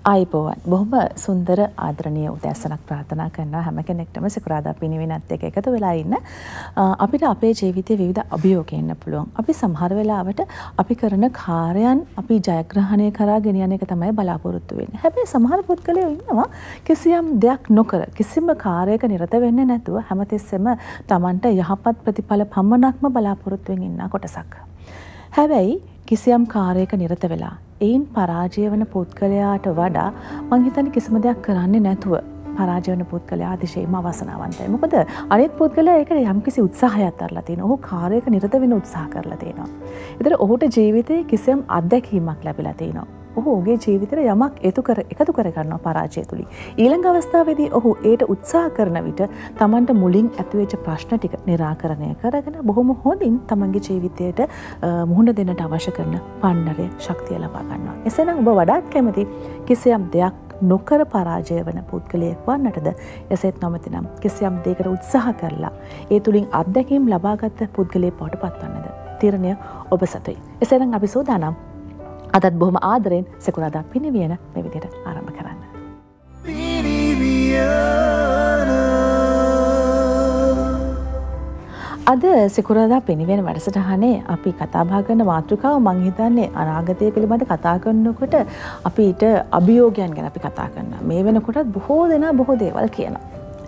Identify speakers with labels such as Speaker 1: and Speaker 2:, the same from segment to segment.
Speaker 1: ආයිබෝවන් බොහොම සුන්දර ආදරණීය උදෑසනක් ප්‍රාර්ථනා කරනවා හැම කෙනෙක්ටම සිකුරාදා පිනිවෙනත් එක්ක එකතු වෙලා ඉන්න අපිට අපේ ජීවිතයේ විවිධ අභියෝග එන්න පුළුවන්. අපි සමහර වෙලාවට අපි කරන කාර්යයන් අපි ජයග්‍රහණය කරා ගෙන යන එක තමයි බලාපොරොත්තු වෙන්නේ. හැබැයි සමහර පුද්ගලයෝ ඉන්නවා කිසියම් දෙයක් නොකර කිසිම කාර්යයක නිරත වෙන්නේ නැතුව හැමතිස්සෙම Tamanට යහපත් ප්‍රතිඵල පමණක්ම බලාපොරොත්තුෙන් ඉන්න කොටසක්. හැබැයි කිසියම් කාර්යයක නිරත වෙලා එයින් පරාජය වන පුද්ගලයාට වඩා මං හිතන්නේ කිසිම දෙයක් කරන්නේ නැතුව පරාජය වන පුද්ගලයා අතිශයින්ම අවාසනාවන්තයි. මොකද අනිත් පුද්ගලයා ඒකට යම්කිසි උත්සාහයක් දරලා තියෙනවා. ඔහු කාර්යයක නිරත වෙන්න උත්සාහ කරලා තියෙනවා. ඒතර ඔහුට ජීවිතේ කිසියම් අත්දැකීමක් ලැබිලා තියෙනවා. ඔහු ඔහුගේ ජීවිතේට යමක් එකතු කර ගන්නවා පරාජය තුලින්. ඊළඟ අවස්ථාවේදී ඔහු ඒට උත්සාහ කරන විට Tamanට මුලින් ඇතිවෙච්ච ප්‍රශ්න ටික निराකරණය කරගෙන බොහොම හොඳින් Tamanගේ ජීවිතයට මුහුණ දෙන්නට අවශ්‍ය කරන පන්නරේ ශක්තිය ලබා ගන්නවා. එසේනම් ඔබ වඩාත් කැමති කිසියම් දෙයක් නොකර පරාජය වන පුද්ගලයෙක් වන්නටද එසේත් නොමැතිනම් කිසියම් දෙයකට උත්සාහ කරලා ඒ තුලින් අත්දැකීම් ලබාගත් පුද්ගලයෙක් බවට පත්වන්නද තීරණය ඔබ සතුයි. එසේනම් අපි සූදානම් අදත් බොහොම ආදරෙන් සිකුරාදා පිනිවියන මේ විදිහට ආරම්භ කරන්න. අද සිකුරාදා පිනිවෙන වැඩසටහනේ අපි කතා බහ කරන මාතෘකාව මම හිතන්නේ අනාගතය පිළිබඳ කතා කරනකොට අපිට අභියෝගයන් ගැන අපි කතා කරනවා. මේ වෙනකොටත් බොහෝ දෙනා බොහෝ දේවල් කියනවා.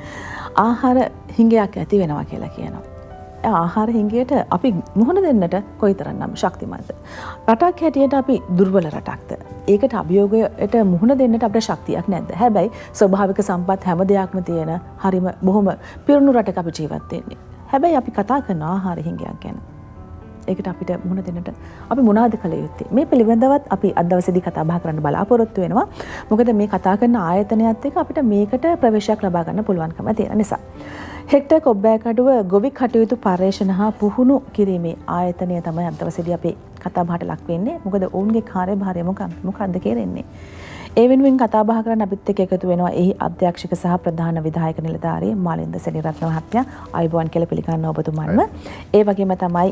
Speaker 1: ආහාර හිඟයක් ඇති වෙනවා කියලා කියනවා. ආහාර හිඟයට අපි මුහුණ දෙන්නට කොයිතරම්නම් ශක්තිමත්ද? රටක් හැටියට අපි දුර්වල රටක්ද? ඒකට අභියෝගයට මුහුණ දෙන්නට අපිට ශක්තියක් නැද්ද? හැබැයි ස්වභාවික සම්පත් හැම දෙයක්ම තියෙන හරිම බොහොම පිරුණු රටක අපි ජීවත් වෙන්නේ. හැබැයි අපි කතා කරන ආහාර හිඟයක් ගැන. ඒකට අපිට මුහුණ දෙන්නට අපි මොනවද කළ යුත්තේ? මේ පිළිබඳවත් අපි අද දවසේදී කතා බහ කරන්න බලාපොරොත්තු වෙනවා. මොකද මේ කතා කරන ආයතනයත් එක්ක අපිට මේකට ප්‍රවේශයක් ලබා ගන්න පුළුවන්කම තියෙන නිසා. හෙක්ටර් කොබ්බෑකඩුව ගොවි කටයුතු පර්යේෂණ හා පුහුණු කිරීමේ ආයතනය තමයි අද දවසේදී අපේ කතා බහට ලක් වෙන්නේ. මොකද ඔවුන්ගේ කාර්යභාරය මොකක්ද කියන්නේ? ඒ වෙනුවෙන් කතා බහ කරන්න අපිත් එක්ක එකතු වෙනවා එහි අධ්‍යක්ෂක සහ ප්‍රධාන විධායක නිලධාරී මාලින්ද සෙනරත්න මහත්මයා. ආයුබෝවන් කියලා පිළිගන්න ඔබතුමන්ව. ඒ වගේම තමයි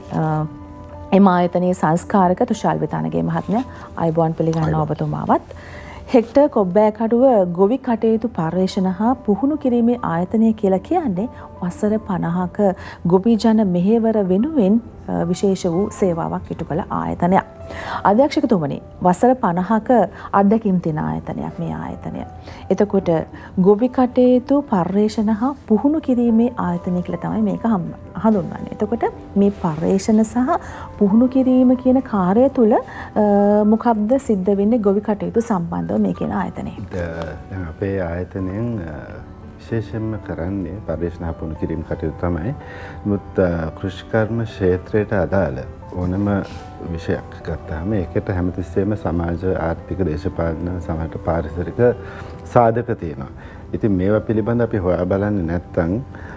Speaker 1: එම ආයතනයේ සංස්කාරක තුෂාල් විතානගේ මහත්මයා. ආයුබෝවන් පිළිගන්න ඔබතුමාවත්. හෙක්ටර් කොබ්බෑකඩුව ගොවි කටයුතු පර්යේෂණ හා පුහුණු කිරීමේ ආයතනය කියලා කියන්නේ වසර 50ක ගොවි ජන මෙහෙවර වෙනුවෙන් විශේෂ වූ සේවාවක් ඉටු කළ ආයතනයක්. අධ්‍යක්ෂකතුමනි, වසර 50ක අත්දැකීම් තියෙන ආයතනයක් මේ ආයතනය. එතකොට ගොවි කටයුතු පර්යේෂණ හා පුහුණු කිරීමේ ආයතනය කියලා තමයි මේක හඳුන්වන්නේ. එතකොට මේ පර්යේෂණ සහ පුහුණු කිරීම කියන කාර්යය තුල මොකක්ද සිද්ධ වෙන්නේ ගොවි කටයුතු සම්බන්ධව මේ කියන ආයතනයේ?
Speaker 2: අපේ ආයතනයෙන් විශේෂයෙන්ම කරන්නේ පර්යේෂණ හා පුහුණු කිරීම කටයුතු තමයි. මුත් කෘෂිකර්ම ක්ෂේත්‍රයට අදාළ ඕනම විෂයක් ගත්තාම ඒකට හැමතිස්සෙම සමාජ ආර්ථික දේශපාලන සමහරට පාරිසරික සාධක තියෙනවා. ඉතින් මේවා පිළිබඳ අපි හොයා බලන්නේ නැත්නම්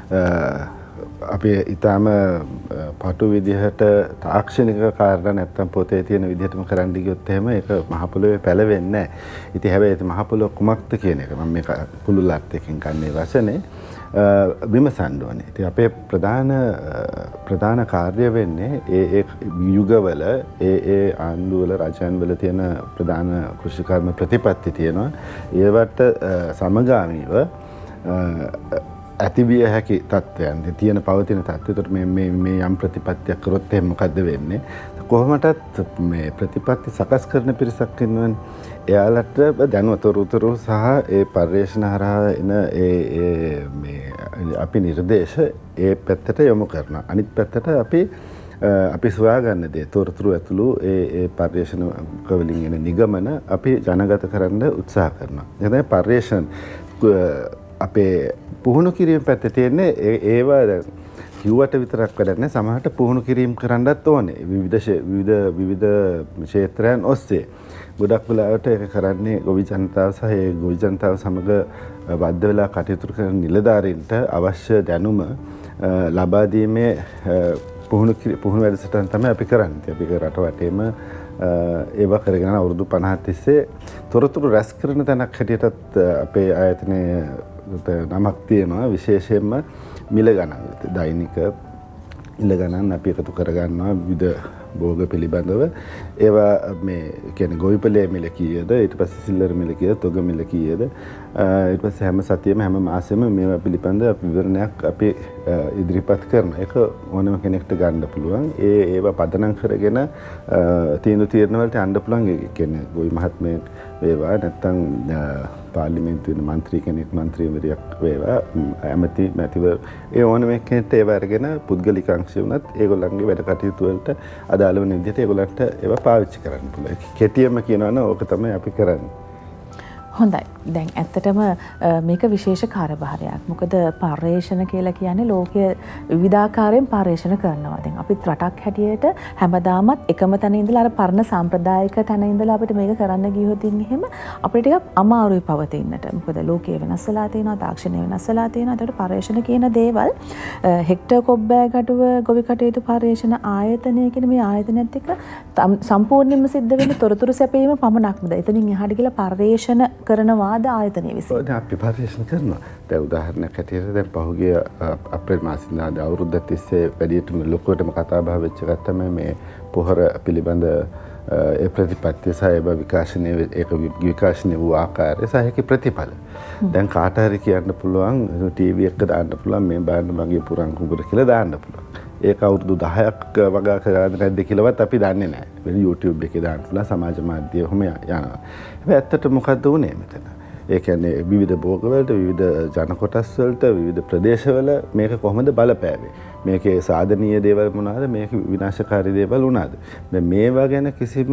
Speaker 2: අපි ඊටාම පටු විදිහට තාක්ෂණික කාර්ය නැත්නම් පොතේ තියෙන විදිහටම කරන්න ගියොත් එහෙම ඒක මහ පොළොවේ පැලවෙන්නේ නැහැ. ඉතින් හැබැයි මහ පොළොව කුමක්ද කියන එක මම මේක පුළුල් අර්ථයකින් ගන්නේ වචනේ විමසන්න ඕනේ. ඉතින් අපේ ප්‍රධාන කාර්ය වෙන්නේ ඒ යුගවල ඒ ආණ්ඩුවල රජයන්වල තියෙන ප්‍රධාන කෘෂිකර්ම ප්‍රතිපත්ති තියෙනවා. ඒවට සමගාමීව ඇතිවිය හැකි තත්ත්වයන් තියෙන පවතින තත්ත්වයට මේ යම් ප්‍රතිපත්තියක් කරොත් එහෙනම් මොකද්ද වෙන්නේ? කොහොමදත් මේ ප්‍රතිපත්ති සකස් කරන පිරිසක් ඉන්නවනේ. එයාලට දැනුවතරුතුරු සහ ඒ පර්යේෂණ හරහා එන මේ අපි නිර්දේශ ඒ පැත්තට යොමු කරනවා. අනිත් පැත්තට අපි සොයා ගන්න දේ තොරතුරු ඇතුළු ඒ පර්යේෂණ වලින් එන නිගමන අපි ජනගත කරන්න උත්සාහ කරනවා. එතන පර්යේෂණ අපේ පුහුණු කිරීම පැත්තේ තියෙන්නේ ඒවා කිව්වට විතරක් වැඩක් නැහැ. සමහරට පුහුණු කිරීම කරන්නත් ඕනේ. විවිධ ක්ෂේත්‍රයන් ඔස්සේ. ගොඩක් වෙලාවට ඒක කරන්නේ ගොවි ජනතාව සහ ඒ ගොවි ජනතාව සමග බද්ධ වෙලා කටයුතු කරන නිලධාරීන්ට අවශ්‍ය දැනුම ලබා දීමේ පුහුණු වැඩසටහන තමයි අපි කරන්නේ. අපි රට වටේම ඒවා කරගෙන අවුරුදු 50 තිස්සේ තොරතුරු රැස් කරන තැනක් හැටියටත් අපේ ආයතනයේ නමක් තියෙනවා. විශේෂයෙන්ම මිල ගණන් දෛනික මිල ගණන් අපි එකතු කර ගන්නවා විවිධ භෝග පිළිබඳව ඒවා මේ කියන්නේ ගොවිපළේ මිල කීයද ඊට පස්සේ සිල්ලර මිල කීයද තොග මිල කීයද ඊට පස්සේ හැම සතියෙම හැම මාසෙම මේවා පිළිබඳ විවරණයක් අපි ඉදිරිපත් කරන එක ඕනම කෙනෙක්ට ගන්න පුළුවන් ඒවා පදනම් කරගෙන තීන්දුව වලට යන්න පුළුවන් ඒ කියන්නේ ගොවි මහත්මයෙක් වේවා නැත්නම් පාර්ලිමේන්තුවේ මන්ත්‍රී කෙනෙක් මන්ත්‍රීවරයෙක් වේවා ඇමති මැතිවර ඒ ඕනම කෙනෙක්ට ඒව අරගෙන පුද්ගලික අංශය වුණත් ඒගොල්ලන්ගේ වැඩ කටයුතු වලට අදාළ වෙන විදිහට ඒගොල්ලන්ට ඒව පාවිච්චි කරන්න පුළුවන්. කෙටියෙන්ම කියනවා නම් ඕක තමයි අපි කරන්නේ.
Speaker 1: හොඳයි. දැන් ඇත්තටම මේක විශේෂ කාර්යභාරයක්. මොකද පර්යේෂණ කියලා කියන්නේ ලෝකයේ විවිධාකාරයෙන් පර්යේෂණ කරනවා. දැන් අපිත් රටක් හැටියට හැමදාමත් එකම තැන ඉඳලා අර පරණ සාම්ප්‍රදායික තැන ඉඳලා අපිට මේක කරන්න ගියොත් එහෙම අපිට ටිකක් අමාරුයි පවතින්නට. මොකද ලෝකයේ වෙනස් වෙලා තියෙනවා, තාක්ෂණය වෙනස් වෙලා තියෙනවා. ඒකට පර්යේෂණ කියන දේවල් හෙක්ටර් කොබ්බෑගඩුව ගොවි කටයුතු පර්යේෂණ ආයතනය කියන මේ ආයතනයත් එක්ක සම්පූර්ණයෙන්ම සිද්ධ වෙන තොරතුරු සැපීම පමණක්මද? එතනින් එහාට ගිහලා පර්යේෂණ කරනවාද ආයතනය විසින්?
Speaker 2: අපි පර්යේෂණ කරනවා. දැන් උදාහරණයක් හැටියට දැන් පහුගිය අප්‍රේල් මාසෙ ඉඳන් අවුරුද්ද තිස්සේ වැඩියටම ලොකුවටම කතා බහ වෙච්ච එකක් තමයි මේ පොහොර පිළිබඳ ඒ ප්‍රතිපත්තිය සහ ඒක විකාශනය වූ ආකාරය සහ ඒකේ ප්‍රතිඵල. දැන් කාට හරි කියන්න පුළුවන් ටීවී එක දාන්න පුළුවන් මේ බලන්න මගේ පුරන් කුඹුර කියලා දාන්න පුළුවන්. ඒක අවුරුදු 10ක් වගා කරාද නැද්ද කියලාවත් අපි දන්නේ නැහැ. වෙන YouTube එකේ දාන්න පුළුවන් සමාජ මාධ්‍ය ඔහොම යනවා. හැබැයි ඇත්තට මොකද්ද උනේ මෙතන? ඒ කියන්නේ විවිධ භෝග වලට විවිධ ජන කොටස් වලට විවිධ ප්‍රදේශවල මේක කොහොමද බලපෑවේ? මේකේ සාධනීය දේවල් මොනවාද? මේක විනාශකාරී දේවල් මොනවාද? මේවා ගැන කිසිම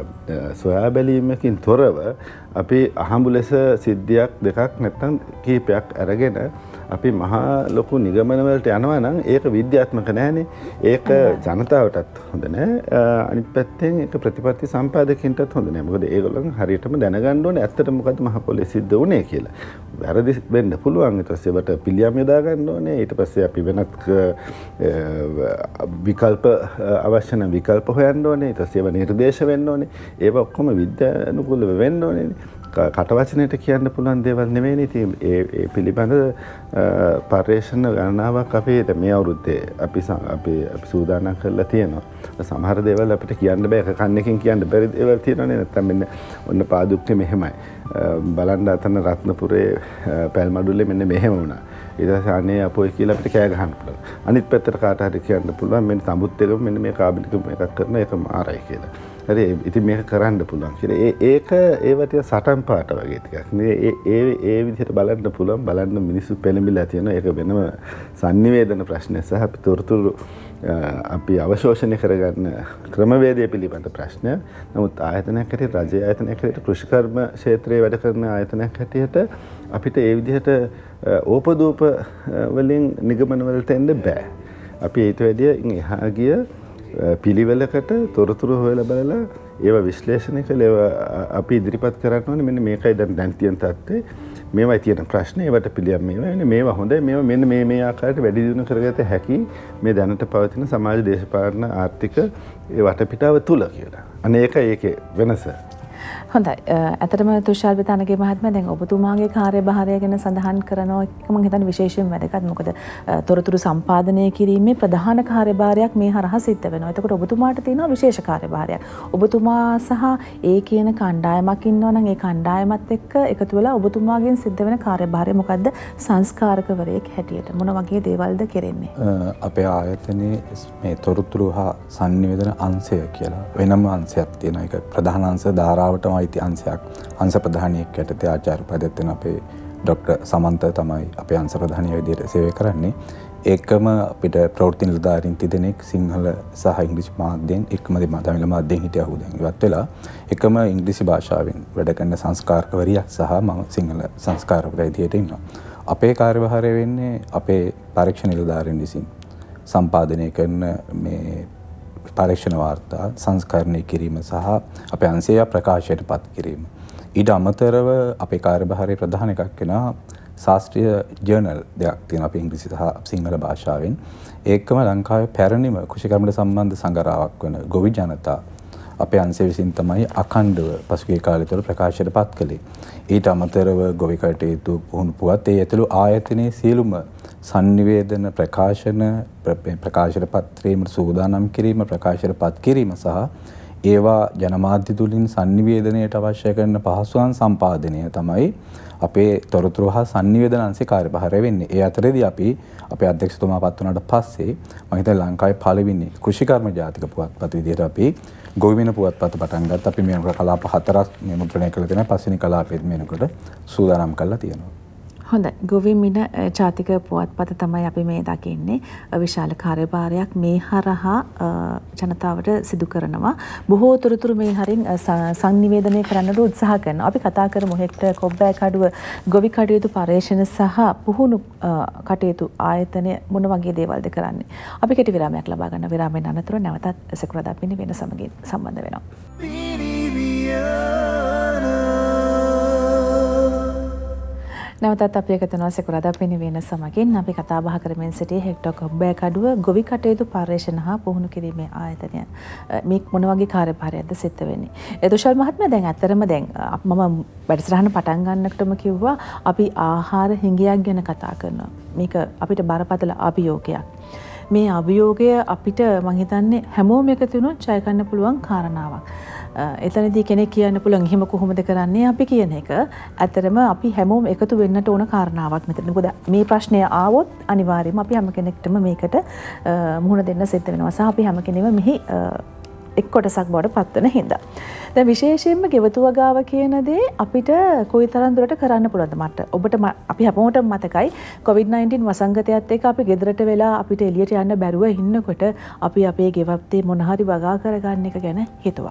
Speaker 2: සොයා බැලීමකින් තොරව අපි අහඹු ලෙස සිද්ධියක් දෙකක් නැත්නම් කීපයක් අරගෙන අපි මහා ලොකු නිගමන වලට යනවා නම් ඒක විද්‍යාත්මක නැහැනේ. ඒක ජනතාවටත් හොඳ නැහැ. අනිත් පැත්තෙන් ඒක ප්‍රතිපත්ති සම්පාදකයන්ටත් හොඳ නැහැ. මොකද ඒගොල්ලන් හරියටම දැනගන්න ඕනේ ඇත්තට මොකද්ද මහ පොළේ සිද්ධ වුනේ කියලා. වැරදි වෙන්න පුළුවන්. ඊට පස්සේ ඒවට පිළියම් යොදා ගන්න ඕනේ. ඊට පස්සේ අපි වෙනත් විකල්ප අවශ්‍ය නම් විකල්ප හොයන්න ඕනේ. ඊට පස්සේ ඒවා නිර්දේශ වෙන්න ඕනේ. ඒවා ඔක්කොම විද්‍යානුකූලව වෙන්න ඕනේ. කටවචනයට කියන්න පුළුවන් දේවල් නෙවෙයි. ඉතින් ඒ පිළිබඳ පර්යේෂණ ගණනාවක් අපි මේ අවුරුද්දේ අපි සූදානම් කරලා තියෙනවා. සමහර දේවල් අපිට කියන්න බෑ. කන්නකින් කියන්න බැරි දේවල් තියෙනවානේ. නැත්තම් මෙන්න ඔන්න පාදුක්කේ මෙහෙමයි. බලන්න අතන රත්නපුරේ පැල්මඩුල්ලේ මෙන්න මෙහෙම වුණා. ඊට පස්සේ අනේ අපොයි කියලා අපිට කෑ ගහන්න පුළුවන්. අනිත් පැත්තට කාට හරි කියන්න පුළුවන් මෙන්න තඹුත් එක මෙන්න මේ කාබනික එකක් කරන එක මාරයි කියලා. හරි ඉතින් මේක කරන්න පුළුවන් කියලා. ඒක ඒවට සටන් පාට වගේ ටිකක්. ඒ විදිහට බලන්න පුළුවන්. බලන්න මිනිස්සු පෙළඹිලා තියෙනවා. ඒක වෙනම sannivedana ප්‍රශ්නයක් සහ අපි තොරතුරු අපි අවශෝෂණය කරගන්න ක්‍රමවේදය පිළිබඳ ප්‍රශ්නයක්. නමුත් ආයතනයක් හැටියට රජයේ ආයතනයක් හැටියට කෘෂිකර්ම ක්ෂේත්‍රයේ වැඩ කරන ආයතනයක් හැටියට අපිට ඒ විදිහට ඕපදූප වලින් නිගමන වලට එන්න බෑ. අපි ඊට වැඩිය එහා ගිය පිළිවෙලකට තොරතුරු හොයලා බලලා ඒවා විශ්ලේෂණය කළා ඒවා අපි ඉදිරිපත් කරන්න ඕනේ. මෙන්න මේකයි දැන් තියෙන තත්ත්වය. මේවයි තියෙන ප්‍රශ්නේ. ඒවට පිළියම් මේවා හොඳයි. මේවා මෙන්න මේ ආකාරයට වැඩි දියුණු කරගත හැකි මේ දැනට පවතින සමාජ දේශපාලන ආර්ථික ඒ වටපිටාව තුල කියලා. අනේ ඒකේ වෙනස.
Speaker 1: හොඳයි. ඇත්තටම තුෂාල් බිතානගේ මහත්මයා දැන් ඔබතුමාගේ කාර්යභාරය ගැන සඳහන් කරනවා එක මම හිතන්නේ විශේෂයෙන් වැදගත්. මොකද තොරතුරු සම්පාදනය කිරීමේ ප්‍රධාන කාර්යභාරයක් මේ හරහා සිද්ධ වෙනවා. එතකොට ඔබතුමාට තියෙනවා විශේෂ කාර්යභාරයක්. ඔබතුමා සහ ඒ කියන කණ්ඩායමක් ඉන්නවා නම් ඒ කණ්ඩායමත් එක්ක එකතු වෙලා ඔබතුමාගෙන් සිද්ධ වෙන කාර්යභාරය මොකද්ද? සංස්කාරකවරයෙක් හැටියට මොන වගේ දේවල්ද කෙරෙන්නේ?
Speaker 3: අපේ ආයතනයේ මේ තොරතුරු හා sannivedana අංශය කියලා වෙනම අංශයක් තියෙනවා. ඒක ප්‍රධාන අංශ ධාරාවටම අයිති අංශයක්. අංශ ප්‍රධානියෙක් යටතේ ආචාර්ය පදයක් තියෙන අපේ ડોક્ટર සමන්ත තමයි අපේ අංශ ප්‍රධානිය විදිහට සේවය කරන්නේ. ඒකම අපිට ප්‍රවෘත්ති නිලධාරීන් තිදෙනෙක් සිංහල සහ ඉංග්‍රීසි මාධ්‍යයෙන් එකම තමිල් මාධ්‍යයෙන් හිටියා හුදෙන් ඉවත් වෙලා එකම ඉංග්‍රීසි භාෂාවෙන් වැඩ කරන සංස්කාරකවරියක් සහ මම සිංහල සංස්කාරකවරිය විදිහට ඉන්නවා. අපේ කාර්යභාරය වෙන්නේ අපේ පරීක්ෂණ නිලධාරීන් විසින් සම්පාදනය කරන මේ පරීක්ෂණ වාර්තා සංස්කරණය කිරීම සහ අපේ අංශය ප්‍රකාශයට පත් කිරීම. ඊට අමතරව අපේ කාර්යභාරයේ ප්‍රධාන එකක් වෙනවා ශාස්ත්‍රීය ජර්නල් දෙකක් තියෙනවා අපේ ඉංග්‍රීසි සහ සිංහල භාෂාවෙන්. ඒකම ලංකාවේ පැරණිම කෘෂිකර්මයට සම්බන්ධ සංගරාවක් වන ගොවි ජනතා අපේ අංශය විසින් තමයි අඛණ්ඩව පසුගිය කාලය තුළ ප්‍රකාශයට පත් කළේ. ඊට අමතරව ගොවි කටයුතු පුහුණු පුවත් ඒ ඇතුළු ආයතනයේ සියලුම සංනිවේදන ප්‍රකාශයට පත් කිරීමට සූදානම් කිරීම, ප්‍රකාශයට පත් කිරීම සහ ඒවා ජනමාධ්‍ය තුලින් සංනිවේදනයට අවශ්‍ය කරන පහසුකම් සම්පාදනය තමයි අපේ තොරතුරු හා සංනිවේදන අංශේ කාර්යභාරය වෙන්නේ. ඒ අතරේදී අපි අපේ අධ්‍යක්ෂතුමා පත් වුණාට පස්සේ මම හිතන්නේ ලංකාවේ පළවෙනි කෘෂිකර්ම ජාතික පුවත්පත විදිහට අපි ගොවිමින පුවත්පත පටන් ගත්තා. අපි මේ කලාප 4ක් මුද්‍රණය කළා තියෙනවා. පස්වෙනි කලාපෙත් මේනකොට සූදානම් කරලා තියෙනවා.
Speaker 1: හොඳයි. ගොවිමින ජාතික පුවත්පත තමයි අපි මේ දකින්නේ. විශාල කාර්යභාරයක් මේ හරහා ජනතාවට සිදු කරනවා. බොහෝ තොරතුරු මේ හරින් සංනිවේදනය කරන්නට උත්සාහ කරනවා. අපි කතා කරමු හෙක්ටර් කොබ්බෑකඩුව ගොවි කටයුතු පර්යේෂණ සහ පුහුණු කටයුතු ආයතනය මොන වගේ දේවල්ද කරන්නේ. අපි කෙටි විරාමයක් ලබා ගන්න. විරාමයෙන් අනතුරු නැවතත් සෙකුරාදා පිරිවෙන සමගින් සම්බන්ධ වෙනවා. නැවතත් අපි එකතු වෙනවා සෙකුරාදා පිරිවෙන සමගින්. අපි කතා බහ කරමින් සිටියේ හෙක්ටර් කොබ්බෑකඩුව ගොවි කටයුතු පර්යේෂණ හා පුහුණු කිරීමේ ආයතනය. මේ මොන වගේ කාර්යභාරයක්ද සිද්ධ වෙන්නේ? තුෂාල් මහත්මයා දැන් ඇත්තරම දැන් මම වැඩසටහන පටන් ගන්නකොටම කිව්වා අපි ආහාර හිඟයක් ගැන කතා කරනවා. මේක අපිට බරපතල අභියෝගයක්. මේ අභියෝගය අපිට මම හිතන්නේ හැමෝම එකතු වුණොත් ජය ගන්න පුළුවන් කාරණාවක්. එතනදී කෙනෙක් කියන්න පුළුවන් එහෙම කොහොමද කරන්නේ අපි කියන එක. ඇත්තරම අපි හැමෝම එකතු වෙන්නට ඕන කාරණාවක් මෙතන. මොකද මේ ප්‍රශ්නය ආවොත් අනිවාර්යයෙන්ම අපි හැම කෙනෙක්ටම මේකට මුහුණ දෙන්න සිද්ධ වෙනවා. සහ අපි හැම කෙනෙම මෙහි එක් කොටසක් බවට පත්වන හින්දා. දැන් විශේෂයෙන්ම ගෙවතු වගාව කියන දේ අපිට කොයිතරම් දුරට කරන්න පුළුවන්ද මට ඔබට අපි හැමෝටම මතකයි COVID-19 වසංගතයත් එක්ක අපි ගෙදරට වෙලා අපිට එළියට යන්න බැරුව ඉන්නකොට අපි අපේ ගෙවත්තේ මොන හරි වගා කරගන්න එක ගැන හිතුවා.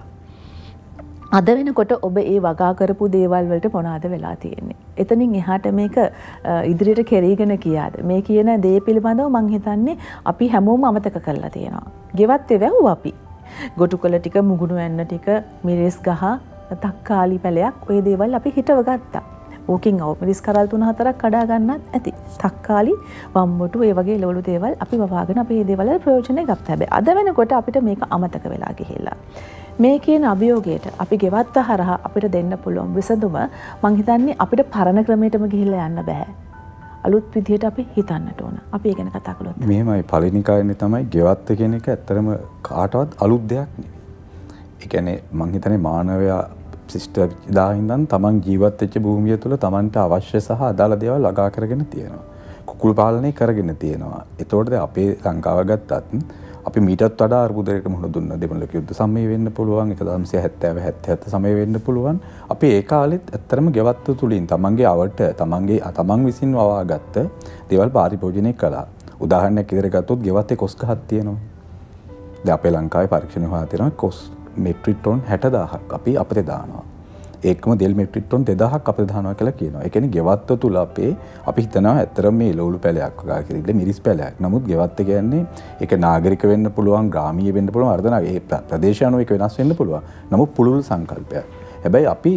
Speaker 1: අද වෙනකොට ඔබ ඒ වගා කරපු දේවල් වලට මොනවාද වෙලා තියෙන්නේ? එතනින් එහාට මේක ඉදිරියට කෙරීගෙන කියාද? මේ කියන දේ පිළිබඳව මම හිතන්නේ අපි හැමෝම අමතක කරලා තියෙනවා. ගෙවත්තේ වැව්වා අපි. ගොටුකොළ ටික, මුගුණු ඇන්න ටික, මිරිස් ගහ, තක්කාලි පැලයක් ඔය දේවල් අපි හිටව ගත්තා. ඕකින් අවු මිරිස් කරල් 3-4ක් කඩා ගන්නත් ඇති. තක්කාලි, වම්බොටු ඒ වගේ ලොලු දේවල් අපි වවාගෙන අපි මේ දේවල් වල ප්‍රයෝජනෙ ගත්තා. හැබැයි අද වෙනකොට අපිට මේක අමතක වෙලා ගිහිල්ලා. මේ කියන අභියෝගයට අපි ගෙවත්ත හරහා අපිට දෙන්න පුළුවන් විසඳුම මං හිතන්නේ අපිට පරණ ක්‍රමයටම ගිහිල්ලා යන්න බෑ. අලුත් විදිහට අපි හිතන්නට ඕන. අපි ඒ ගැන කතා කළොත්.
Speaker 3: මෙහෙමයි පළවෙනි කාරණේ තමයි ගෙවත්ත කියන එක ඇත්තරම කාටවත් අලුත් දෙයක් නෙවෙයි. ඒ කියන්නේ මං හිතන්නේ මානවයා සිස්ටර් දා ඉඳන් තමන් ජීවත් වෙච්ච භූමිය තුළ තමන්ට අවශ්‍ය සහ අදාළ දේවල් වගා කරගෙන තියෙනවා. කුකුල් පාලනය කරගෙන තියෙනවා. ඒතකොට දැන් අපේ ලංකාව ගත්තත් අපි මීටත් වඩා අර්බුදයකට මුහුණ දුන්න දෙමළක යුද්ධ සමය වෙන්න පුළුවන් 1970 77 සමය වෙන්න පුළුවන්. අපි ඒ කාලෙත් ඇත්තරම ගෙවත්තු තුලින් තමන්ගේ අවට තමන් විසින් වවාගත්ත දේවල් පරිභෝජනය කළා. උදාහරණයක් විදිහට ගත්තොත් ගෙවත්තේ කොස් ගහක් තියෙනවා. දැන් අපේ ලංකාවේ පරීක්ෂණ හොයා තියෙනවා කොස් මෙට්‍රික් ටොන් 60000ක් අපි අපිට දානවා. ඒකම දෙල් මෙට්‍රික් ටොන් 2000ක් අපිට දානවා කියලා කියනවා. ඒ කියන්නේ ගෙවත්ත තුල අපි හිතනවා ඇත්තරම මේ ලෝලු පැලයක් වගේ කිරිල්ල මිරිස් පැලයක්. නමුත් ගෙවත්ත කියන්නේ ඒක නාගරික වෙන්න පුළුවන්, ග්‍රාමීය වෙන්න පුළුවන්, අර්ධනා ඒ ප්‍රදේශ අනුව ඒක වෙනස් වෙන්න පුළුවන්. නමුත් පුළුල් සංකල්පයක්. හැබැයි අපි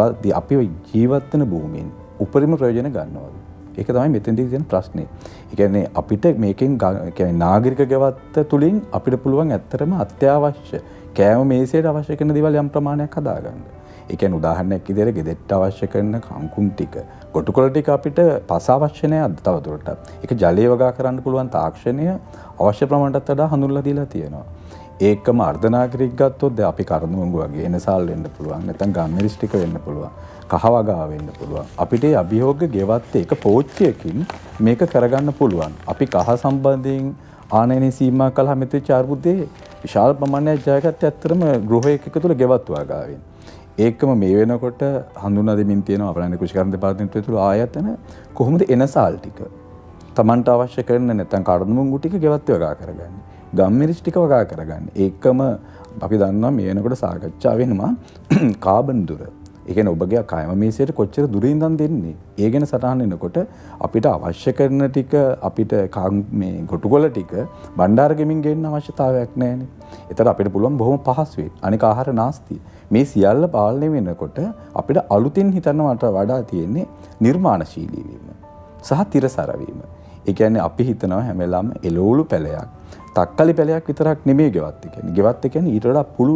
Speaker 3: ජීවත් වෙන භූමියෙන් උපරිම ප්‍රයෝජන ගන්නවා. ඒක තමයි මෙතෙන්දී තියෙන ප්‍රශ්නේ. ඒ කියන්නේ අපිට මේකෙන් කියන්නේ නාගරික ගෙවත්ත තුලින් අපිට පුළුවන් ඇත්තටම අත්‍යවශ්‍ය කෑම මේසයට අවශ්‍ය කරන දේවල් යම් ප්‍රමාණයක් හදාගන්න. ඒ කියන්නේ උදාහරණයක් විදිහට ගෙදරට අවශ්‍ය කරන කංකුම් ටික, ගොටුකොළ ටික අපිට පස අවශ්‍ය නැහැ අද තවදුරටත්. ඒක ජලය වගා කරන්න පුළුවන් තාක්ෂණය අවශ්‍ය ප්‍රමාණයටත් වඩා හඳුන්වලා දීලා තියෙනවා. ඒකම අර්ධනාගරික ගත්තොත් දැන් අපි කරදමුංගු වගේ එනසාල් වෙන්න පුළුවන්, නැත්නම් ගම්මිරිස් ටික වෙන්න පුළුවන්, කහ වගා වෙන්න පුළුවන්. අපිට මේ අභියෝග ගෙවත් ඒක පෝච්චියකින් මේක කරගන්න පුළුවන්. අපි කහ සම්බන්ධයෙන් ආනයනයේ සීමා කළා මෙතෙච්ච අර්බුදේ විශාල ප්‍රමාණයක් ජයගත්ත ඇත්තටම ගෘහයක තුළ ගෙවත් වගාවෙන්. ඒකම මේ වෙනකොට හඳුන්වා දෙමින් තියෙනවා අපරාණ්‍ය කෘෂිකර්ම දෙපාර්තමේන්තුව තුළ ආයතන කොහොමද එනසාල් ටික තමන්ට අවශ්‍ය කරන නැත්නම් කඩමුංගු ටික ගෙවත් වගා කරගන්නේ. ගම්මිරිස් ටික වගා කරගන්නේ. ඒකම අපි දන්නවා මේ වෙනකොට සාකච්ඡා වෙනවා කාබන් දුර. ඒ කියන්නේ ඔබගේ කායම මේසයට කොච්චර දුරින් ඉඳන් දෙන්නේ. ඒ ගැන සටහන් වෙනකොට අපිට අවශ්‍ය කරන ටික අපිට මේ ගොටුකොළ ටික බණ්ඩාර ගෙමින් ගේන්න අවශ්‍යතාවයක් නැහැනේ. ඒතර අපිට පුළුවන් බොහොම පහසුවෙන් අනික ආහාර නාස්තිය. මේ සියල්ල පාලනය වෙනකොට අපිට අලුතින් හිතන්නවට වඩා තියෙන්නේ නිර්මාණශීලී වීම සහ තිරසර වීම. ඒ කියන්නේ අපි හිතනවා හැම වෙලාවෙම එළවලු පැලයක්, තක්කලි පැලයක් විතරක් නෙමෙයි ගෙවත් කියන්නේ. ගෙවත් කියන්නේ ඊට වඩා පුළුල්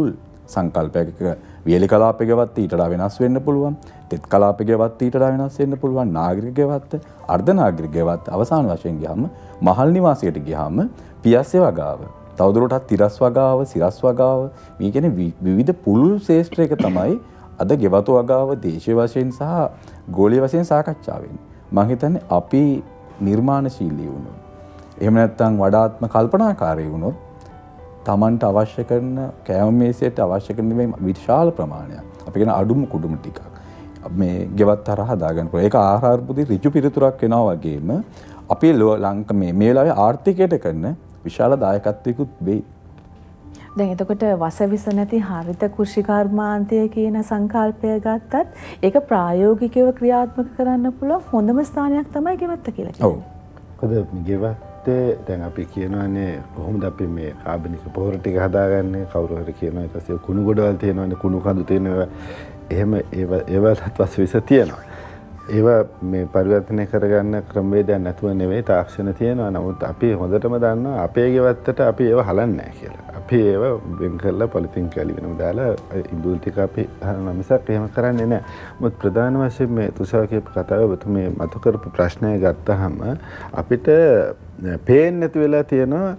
Speaker 3: සංකල්පයක වියලි කලාපය ගෙවත්ත ඊට වඩා වෙනස් වෙන්න පුළුවන්. තෙත් කලාපය ගෙවත්ත ඊට වඩා වෙනස් වෙන්න පුළුවන්. නාගරික ගෙවත්ත, අර්ධ නාගරික ගෙවත්ත අවසාන වශයෙන් ගියාම මහල් නිවාසයට ගියාම පියස්සේ වගාව. තවදුරටත් තිරස් වගාව, සිරස් වගාව මේ කියන්නේ විවිධ පුළුල් ශේෂ්ත්‍රයක තමයි අද ගෙවතු වගාව දේශීය වශයෙන් සහ ගෝලීය වශයෙන් සාකච්ඡා වෙන්නේ. මම හිතන්නේ අපි නිර්මාණශීලී වුණොත් එහෙම නැත්නම් වඩාත්ම කල්පනාකාරී වුණොත් Tamanට අවශ්‍ය කරන කෑම මේසයට අවශ්‍ය කරන මේ විශාල ප්‍රමාණයක් අපි කියන අඩුම කුඩුම ටිකක් මේ ගෙවත් තරහ දාගන්න පුළුවන්. ඒක ආහාර අර්බුදේ ඍජු පිළිතුරක් වෙනවා වගේම අපේ ලංක මේ වෙලාවේ ආර්ථිකයට කරන විශාල දායකත්වයකුත් වෙයි.
Speaker 1: දැන් එතකොට වසවිස නැති හරිත කෘෂිකර්මාන්තය කියන සංකල්පය ගත්තත් ඒක ප්‍රායෝගිකව ක්‍රියාත්මක කරන්න පුළුවන් හොඳම ස්ථානයක් තමයි ගෙවත්ත කියලා කියන්නේ.
Speaker 2: ඔව්. මොකද ගෙවත්තේ දැන් අපි කියනවානේ කොහොමද අපි මේ කාබනික පොහොර ටික හදාගන්නේ කවුරු හරි කියනවා ඊට පස්සේ කුණු ගොඩවල් තියෙනවානේ කුණු කඳු තියෙනවා එහෙම ඒවලත් වසවිස තියෙනවා. ඒවා මේ පරිවර්තනය කරගන්න ක්‍රමවේදයක් නැතුව නෙවෙයි තාක්ෂණ තියෙනවා. නමුත් අපි හොඳටම දන්නවා අපේ ගෙවත්තට අපි ඒව හලන්නේ නැහැ කියලා. අපි ඒව වෙන් කරලා පොලිතින් කැලි වෙනම දාලා ඉඳුල් ටික අපි හරන මිසක් එහෙම කරන්නේ නැහැ. මොකද ප්‍රධාන වශයෙන් මේ තුෂාර කියපු කතාව ඔබතුමේ මතු කරපු ප්‍රශ්නය ගත්තාම අපිට පේන්නේ නැති වෙලා තියෙනවා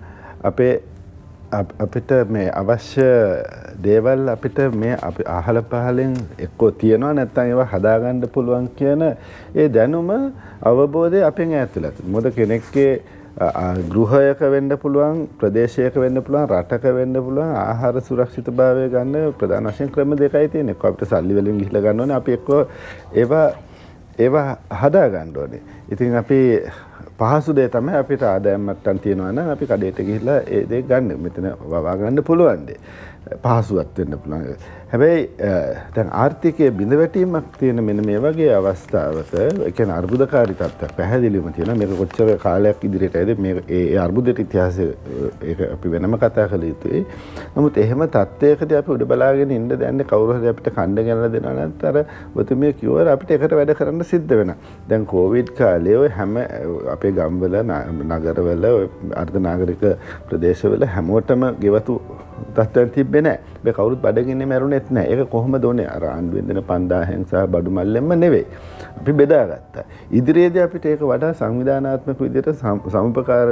Speaker 2: අපිට මේ අවශ්‍ය දේවල් අපිට මේ අපි අහල පහලෙන් එක්කෝ තියනවා නැත්නම් ඒවා හදාගන්න පුළුවන් කියන ඒ දැනුම අවබෝධය අපෙන් ඈත් වෙලා තියෙනවා. මොකද කෙනෙක්ගේ ගෘහයක වෙන්න පුළුවන්, ප්‍රදේශයක වෙන්න පුළුවන්, රටක වෙන්න පුළුවන් ආහාර සුරක්ෂිතභාවය ගන්න ප්‍රධාන වශයෙන් ක්‍රම දෙකයි තියෙන්නේ. එක්ක අපිට සල්ලි වලින් ගිහිල්ලා ගන්න ඕනේ. අපි එක්ක ඒවා හදා ගන්න ඕනේ. ඉතින් අපි පහසු දේ තමයි අපිට ආදායම් මට්ටම් තියෙනවා නම් අපි කඩේට ගිහිල්ලා ඒ දේ ගන්න. මෙතන වවා ගන්න පුළුවන් දේ. පහසුවත් වෙන්න පුළුවන්. හැබැයි දැන් ආර්ථිකයේ බිඳවැටීමක් තියෙන මෙන්න මේ වගේ අවස්ථාවක ඒ කියන්නේ අර්බුදකාරී තත්ත්වයක් පැහැදිලිවම තියෙනවා. මේක කොච්චර කාලයක් ඉදිරියට ඇයිද මේ ඒ අර්බුදයට ඉතිහාසය ඒක අපි වෙනම කතා කළ යුතුයි. නමුත් එහෙම තත්ත්වයකදී අපි උඩ බලාගෙන ඉන්න දැන්නේ කවුරු හරි අපිට කණ්ඩ ගැනලා දෙනවා නැත්නම් අර ඔතමිය කිව්වර අපිට එකට වැඩ කරන්න සිද්ධ වෙනවා. දැන් කොවිඩ් කාලේ ඔය හැම අපේ ගම්වල නගරවල අර්ධ නාගරික ප්‍රදේශවල හැමෝටම ගෙවතු තත්ත්වයක් තිබ්බේ නැහැ. මේ කවුරුත් බඩගින්නේ මැරුණෙත් නැහැ. ඒක කොහොමද උනේ? අර ආණ්ඩුවෙන් දෙන 5000න් සහ බඩු මල්ලෙන්ම නෙවෙයි. අපි බෙදාගත්තා. ඉදිරියේදී අපිට ඒක වඩා සංවිධානාත්මක විදිහට සමුපකාර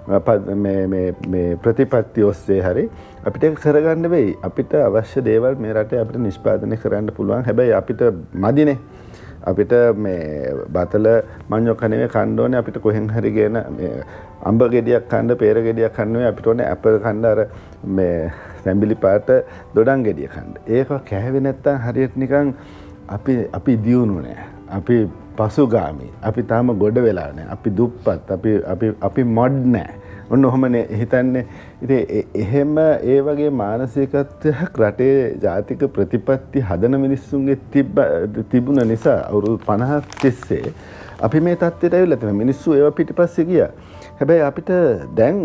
Speaker 2: මේ ප්‍රතිපත්ති ඔස්සේ හරි අපිට ඒක කරගන්න වෙයි. අපිට අවශ්‍ය දේවල් මේ රටේ අපිට නිෂ්පාදනය කරන්න පුළුවන්. හැබැයි අපිට මදිනේ. අපිට මේ බතල මඤ්ඤො කන්නේ කන්න ඕනේ. අපිට කොහෙන් හරි ගෙන මේ අඹ ගෙඩියක් කන්න, පේර ගෙඩියක් කන්න ඕනේ. අපිට ඕනේ ඇපල් කන්න අර මේ තැඹිලි පාට දොඩම් ගෙඩිය කන්න. ඒක කැහැවේ නැත්තම් හරියට නිකන් අපි දියුණු නෑ. අපි පසුගාමි. අපි තාම ගොඩ වෙලා නෑ. අපි දුප්පත්. අපි මොඩ් නෑ. ඔන්න ඔහමනේ හිතන්නේ. ඉතින් එහෙම ඒ වගේ මානසිකත්වයක් රටේ ජාතික ප්‍රතිපත්ති හදන මිනිස්සුන්ගේ තිබුණ නිසා අවුරුදු 50ක් තිස්සේ අපි මේ තත්ත්වයට ඇවිල්ලා තියෙනවා. මිනිස්සු ඒව පිටිපස්සේ ගියා. හැබැයි අපිට දැන්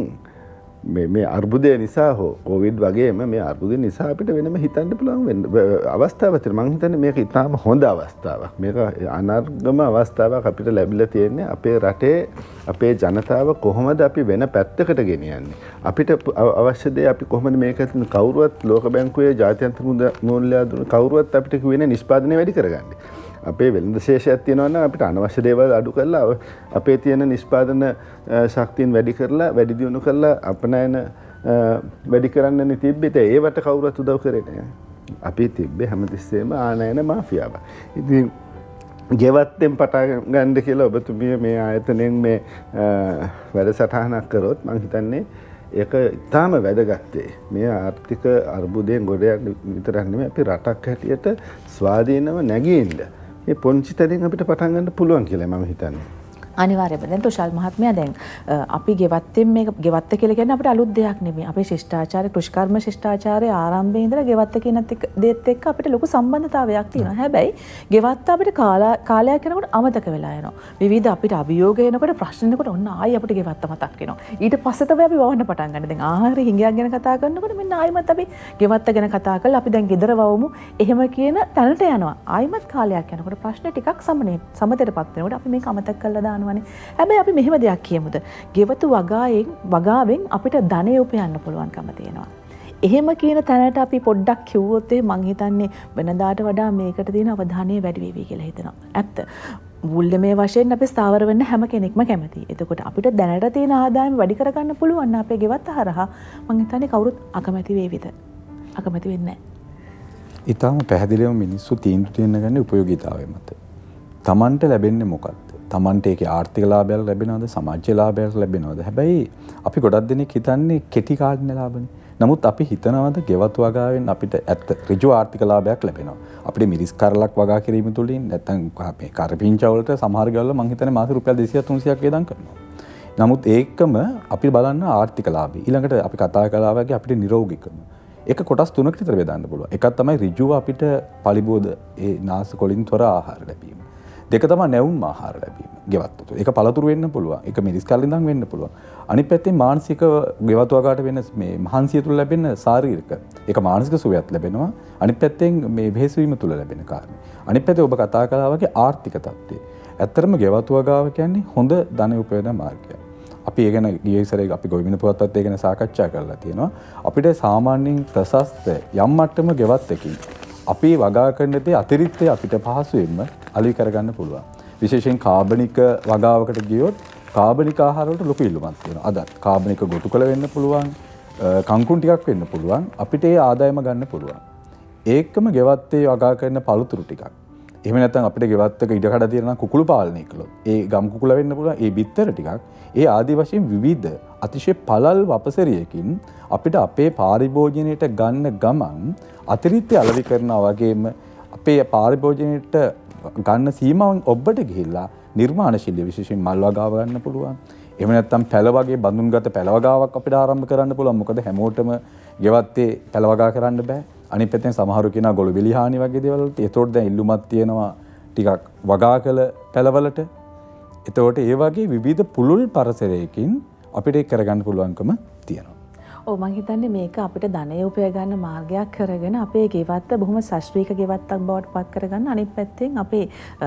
Speaker 2: මේ අර්බුදය නිසා හෝ කොවිඩ් වගේම මේ අර්බුදය නිසා අපිට වෙනම හිතන්න පුළුවන් වෙන අවස්ථාවක් තියෙනවා. මම හිතන්නේ මේක ඉතාම හොඳ අවස්ථාවක්. මේක අනර්ගම අවස්ථාවක් අපිට ලැබිලා තියෙන්නේ අපේ රටේ අපේ ජනතාව කොහොමද අපි වෙන පැත්තකට ගෙනියන්නේ. අපිට අවශ්‍ය දේ අපි කොහොමද මේක කවුරුවත් ලෝක බැංකුවේ ජාත්‍යන්තර මූල්‍ය අදුන කවුරුවත් අපිට කියවෙන නිෂ්පාදනය වැඩි කරගන්නේ. අපේ වෙළඳ ශේෂයක් තියෙනවා නම් අපිට අනවශ්‍ය දේවල් අඩු කරලා අපේ තියෙන නිෂ්පාදන ශක්තියන් වැඩි කරලා වැඩි දියුණු කරලා අපනයන වැඩි කරන්නනේ තිබ්බේ. ඒවට කවුරුත් උදව් කරේ නැහැ. අපි තිබ්බේ හැමතිස්සෙම ආනයන මාෆියාව. ඉතින් ගෙවත්තෙන් පටන් ගන්න කියලා ඔබතුමිය මේ ආයතනයෙන් මේ වැඩසටහනක් කරොත් මම හිතන්නේ ඒක ඉතාම වැදගත්තේ. මේ ආර්ථික අර්බුදයෙන් ගොඩ යන්න විතරක් නෙමෙයි අපි රටක් හැටියට ස්වාධීනව නැගී ඉන්න. මේ පොන්චි තැනින් අපිට පටන් ගන්න පුළුවන් කියලා මම හිතන්නේ.
Speaker 1: අනිවාර්යයෙන්ම දැන් තුෂාල් මහත්මයා දැන් අපි ගෙවත්තෙන් මේක ගෙවත්ත කියලා කියන්නේ අපිට අලුත් දෙයක් නෙමෙයි. අපේ ශිෂ්ටාචාරය කෘෂිකර්ම ශිෂ්ටාචාරයේ ආරම්භයේ ඉඳලා ගෙවත්ත කියන දේත් එක්ක අපිට ලොකු සම්බන්ධතාවයක් තියෙනවා. හැබැයි ගෙවත්ත අපිට කාලයක් යනකොට අමතක වෙලා යනවා. විවිධ අපිට අභියෝග එනකොට ප්‍රශ්න එනකොට ඔන්න ආයි අපිට ගෙවත්ත මතක් වෙනවා. ඊට පස්සේ තමයි අපි වවන්න පටන් ගන්න. දැන් ආහාර හිඟයක් ගැන කතා කරනකොට මෙන්න ආයිමත් අපි ගෙවත්ත ගැන කතා කරලා අපි දැන් ගෙදර වවමු එහෙම කියන තැනට යනවා. ආයිමත් කාලයක් යනකොට ප්‍රශ්න ටිකක් සමතේටපත් වෙනකොට අපි මේක අමතක කරලා දානවා. හැබැයි අපි මෙහෙම දෙයක් කියමුද ගෙවතු වගාවෙන් අපිට ධනෙ උපයන්න පුළුවන්කම තියෙනවා. එහෙම කියන තැනට අපි පොඩ්ඩක් කිව්වොත් මං හිතන්නේ වෙනදාට වඩා මේකට තියෙන අවධානය වැඩි වෙවි කියලා හිතනවා. ඇත්ත. මූල්‍යමය වශයෙන් අපි ස්ථාවර වෙන්න හැම කෙනෙක්ම කැමතියි. එතකොට අපිට දැනට තියෙන ආදායම වැඩි කරගන්න පුළුවන් නම් අපේ ගෙවත්ත හරහා මං හිතන්නේ කවුරුත් අකමැති වේවිද? අකමැති වෙන්නේ නැහැ.
Speaker 3: ඊටම පැහැදිලිවම මිනිස්සු තීන්දුව ගන්න උපයෝගීතාවය මත. Tamanට ලැබෙන්නේ මොකක්ද? Tamanට ඒකේ ආර්ථික ලාභයක් ලැබෙනවද? සමාජීය ලාභයක් ලැබෙනවද? හැබැයි අපි ගොඩක් දෙනෙක් හිතන්නේ කෙටි කාලින ලාභනේ. නමුත් අපි හිතනවාද ගෙවතු වගාවෙන් අපිට ඇත්ත ඍජු ආර්ථික ලාභයක් ලැබෙනවා. අපිට මිරිස් කරලක් වගා කිරීම තුළින් නැත්නම් මේ කරපිංචා වලට සමහර ගාවල මං හිතන්නේ මාස රුපියල් 200 300ක් වේදම් කරනවා. නමුත් ඒකම අපි බලන්න ආර්ථික ලාභي. ඊළඟට අපි කතා කළා වගේ අපිට නිරෝගීකම. ඒක කොටස් තුනකට විතර බෙදන්න පුළුවන්. එකක් තමයි ඍජුව අපිට පලිබෝධ ඒ නාසකොලින් තොර ආහාර ලැබීම. දෙක තමයි නැවුම් ආහාර ලැබීම. ගෙවත්තු. ඒක පළතුරු වෙන්න පුළුවන්. ඒක මිරිස් කල් ඉඳන් වෙන්න පුළුවන්. අනිත් පැත්තෙන් මානසික ගෙවතු වගාට වෙන මේ මහන්සිය තුල ලැබෙන ශාරීරික. ඒක මානසික සුවයක් ලැබෙනවා. අනිත් පැත්තෙන් මේ වෙහෙස වීම තුල ලැබෙන කාරණේ. අනිත් පැත්තේ ඔබ කතා කළා වගේ ආර්ථික තත්ත්වය. ඇත්තටම ගෙවතු වගාව කියන්නේ හොඳ ධන උපයන මාර්ගයක්. අපි ඒ ගැන ගිය ඉස්සරේ අපි ගොවිබින පුවත්පත් ඒ ගැන සාකච්ඡා කරලා තියෙනවා. අපිට සාමාන්‍යයෙන් ප්‍රශස්ත යම් මට්ටම ගෙවත් එකකින් අපි වගා කරන දේ අතිරික්තය අපිට පහසුවෙන්ම අලෙවි කරගන්න පුළුවන්. විශේෂයෙන් කාබනික වගාවකට ගියොත් කාබනික ආහාර වලට ලොකු ඉල්ලුමක් තියෙනවා. අදත් කාබනික ගොටුකල වෙන්න පුළුවන්, කංකුන් ටිකක් වෙන්න පුළුවන්. අපිට ඒ ආදායම ගන්න පුළුවන්. ඒකම ගෙවත්තේ වගා කරන පළතුරු ටිකක්. එහෙම නැත්නම් අපිට ගෙවත්තක ඉඩකඩ තියෙනවා කුකුළු පාලනය කළොත්. ඒ ගම් කුකුල වෙන්න පුළුවන්. ඒ බිත්තර ටිකක්. ඒ ආදි වශයෙන් විවිධ අතිශය පළල් වපසරියකින් අපිට අපේ පාරිභෝජනයට ගන්න ගමන් අතිරික්ත අලෙවි කරනවා වගේම අපේ පාරිභෝජනයට ගන්න සීමාවෙන් ඔබට ගිහිල්ලා නිර්මාණශීලී විශේෂයෙන් මල් වගාව ගන්න පුළුවන්. එහෙම නැත්නම් පැල වගේ බඳුන්ගත පැල වගාවක් අපිට ආරම්භ කරන්න පුළුවන්. මොකද හැමෝටම ගෙවත්තේ පැල වගා කරන්න බෑ. අනිත් පැත්තෙන් සමහරු කියනවා ගොළු බෙලි හානි වගේ දේවල් වලට. ඒතකොට දැන් ඉල්ලුමක් තියෙනවා ටිකක් වගා කළ පැලවලට. එතකොට ඒ වගේ විවිධ පුළුල් පරිසරයකින් අපිට ඒක කරගන්න පුළුවන්කම තියෙනවා.
Speaker 1: ඔව් මම හිතන්නේ මේක අපිට ධනය උපය ගන්න මාර්ගයක් කරගෙන අපේ ගෙවත්ත බොහොම ශාස්ත්‍රීය ගෙවත්තක් බවට පත් කරගන්න අනිත් පැත්තෙන් අපේ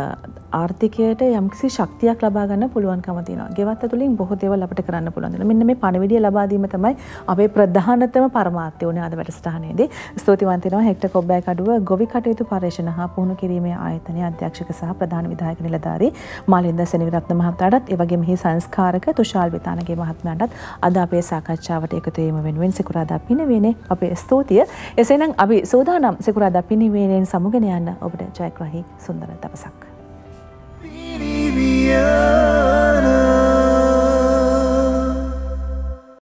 Speaker 1: ආර්ථිකයට යම්කිසි ශක්තියක් ලබා ගන්න පුළුවන්කම තියෙනවා. ගෙවත්ත තුළින් බොහෝ දේවල් අපිට කරන්න පුළුවන්. මෙන්න මේ පණිවිඩය ලබා දීම තමයි අපේ ප්‍රධානතම පරමාර්ථය උනේ අද වැඩසටහනේදී. ස්තුතිවන්ත වෙනවා හෙක්ටර් කොබ්බෑකඩුව ගොවි කටයුතු පර්යේෂණ හා පුහුණු කිරීමේ ආයතනයේ අධ්‍යක්ෂක සහ ප්‍රධාන විධායක නිලධාරී මාලින්ද සෙනවිරත්න මහතාටත් ඒ වගේම මෙහි සංස්කාරක තුෂාල් විතානගේ මහත්මයාටත් අද අපේ සාකච්ඡාවට එකතු වීම වෙනුවෙන් සිකුරාදා පිනවීමේ අපේ ස්තුතිය. එසේනම් අපි සෝදානම් සිකුරාදා පිනවීමෙන් සමුගෙන යන්න ඔබට ජයග්‍රාහී සුන්දර දවසක්.